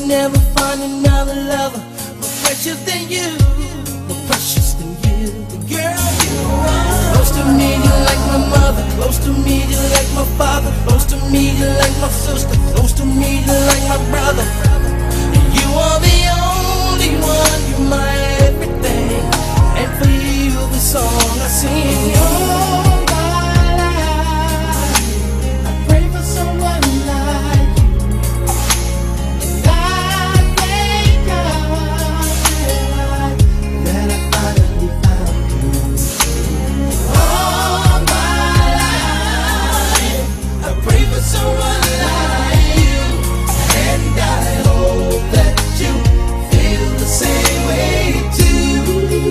never find another lover more precious than you, more precious than you. Girl, you are close to me, you're like my mother. Close to me, you're like my father. Close to me, you're like my sister. Close to me, you're like my brother. You are the only one, you're my everything. And for you, the song I sing. All my life, I pray for someone like you. And I thank God that I finally found you. All my life, I pray for someone like you. And I hope that you feel the same way too.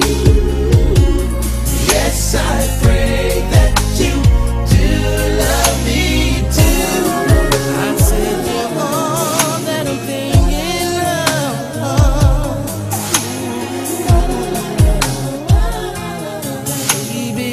Yes, I pray that you do love me too. I said you're all that I'm thinking of, baby.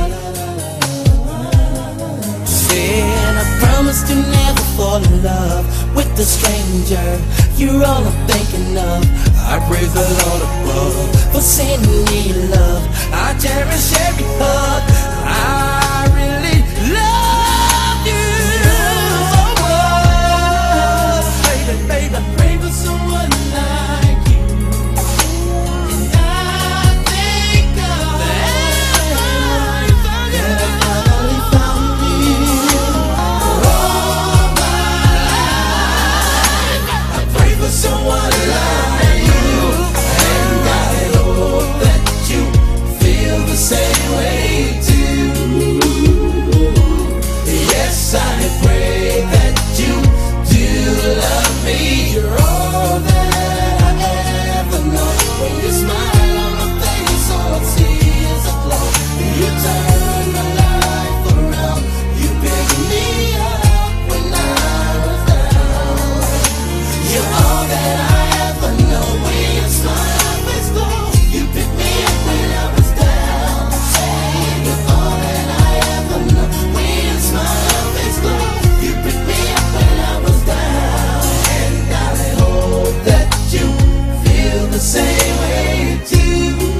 Said I promised to never fall in love with a stranger. You're all I'm thinking of. I praise the Lord above for sending me love. I cherish every hug. I really love you so much. Baby, baby, pray for someone like you. And I thank God that I finally found you. All my life, I pray for someone like you. And I hope that you feel the same way too. Yes, I pray that you do love me. You're all that I ever know. When you smile on my face, all I see is a glow. You turn my life around. You pick me up when I was down. You're all that I ever know. When you smile, face glow. You pick me up when I was down. You're all that I ever know. When you smile, face glow. You pick me up when I was down. And I hope that you feel the same way too.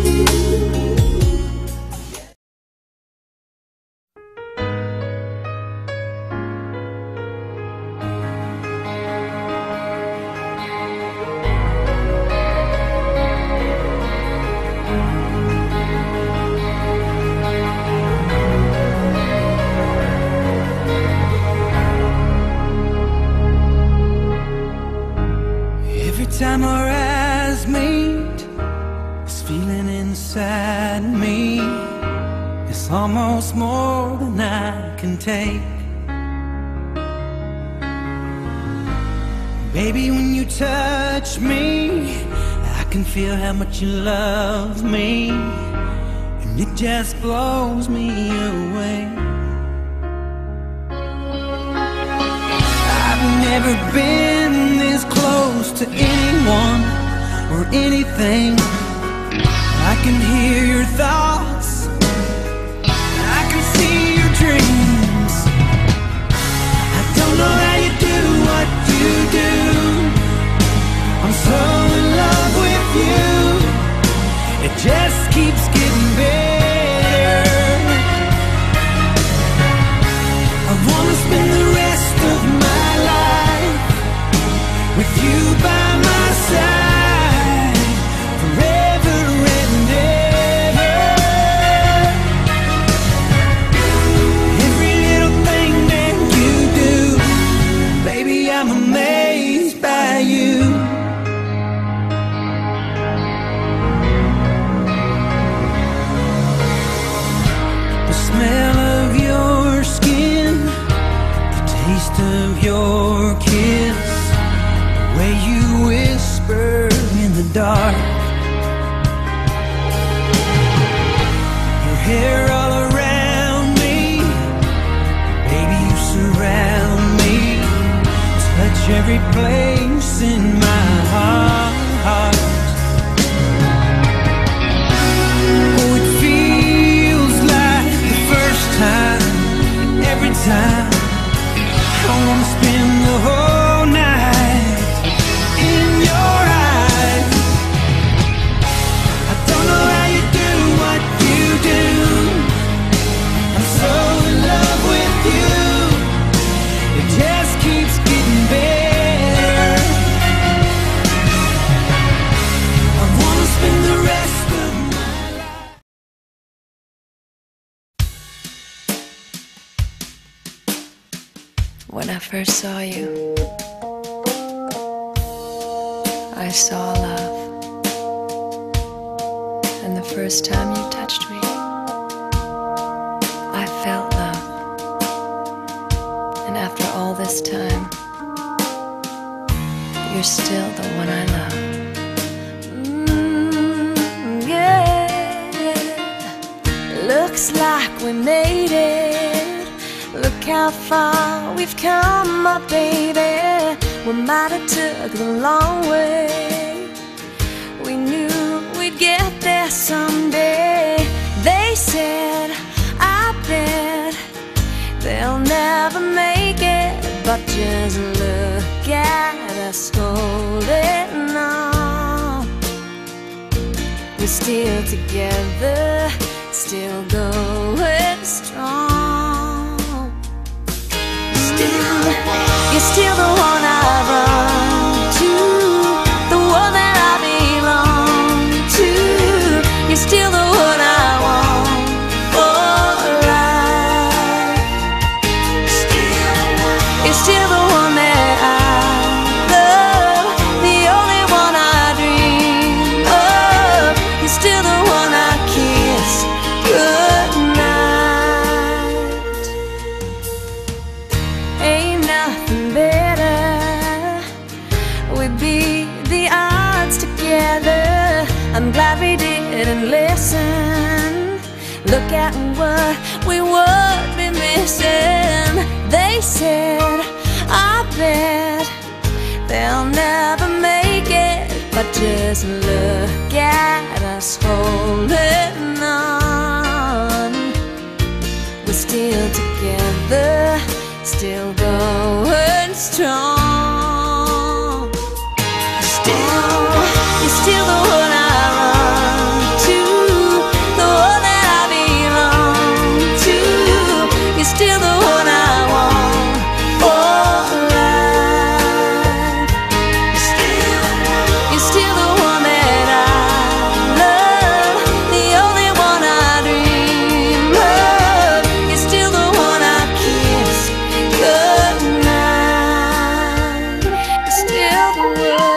Every time our eyes meet, this feeling inside me is almost more than I can take. Baby, when you touch me, I can feel how much you love me, and it just blows me away. I've never been this close to anyone or anything. I can hear your thoughts, I can see your dreams. I don't know how you do what you do. I'm so in love with you. It just keeps getting better. I wanna spend the rest of my life with you by my side, forever and ever. Every little thing that you do, baby, I'm amazed by you. The smell of your skin, the taste of your kiss, the way you whisper in the dark, your hair all around me, baby, you surround me, touch every place in my heart. Oh, it feels like the first time, every time. I wanna spend the whole night in first saw you, I saw love. And the first time you touched me, I felt love. And after all this time, you're still the one I love. Yeah. Looks like we made it. Look how far we've come, my baby. We might have took the long way. We knew we'd get there someday. They said, I bet they'll never make it, but just look at us holding on. We're still together, still going strong. Still, you're still the one I run to, the one that I belong to. You're still the one I want for life. You're still the one that I love, the only one I dream of. You're still the one I kiss goodnight. Ain't nothing better. We beat the odds together. I'm glad we didn't listen. Look at what we would be missing. They said, I bet they'll never make it, but just look at us holding on. We're still together, still going strong. Still, you're still the one I run to, the one that I belong to. You're still the one I want for life. You're still the one that I love, the only one I dream of. You're still the one I kiss goodnight. You're still the one.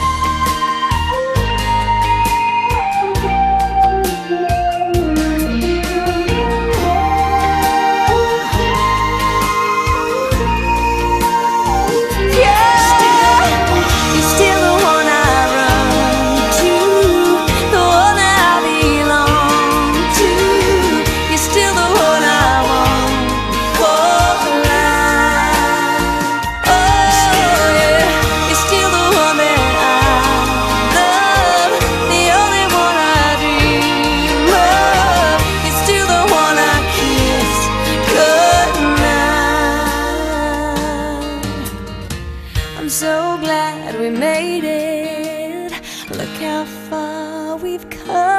I'm so glad we made it. Look how far we've come.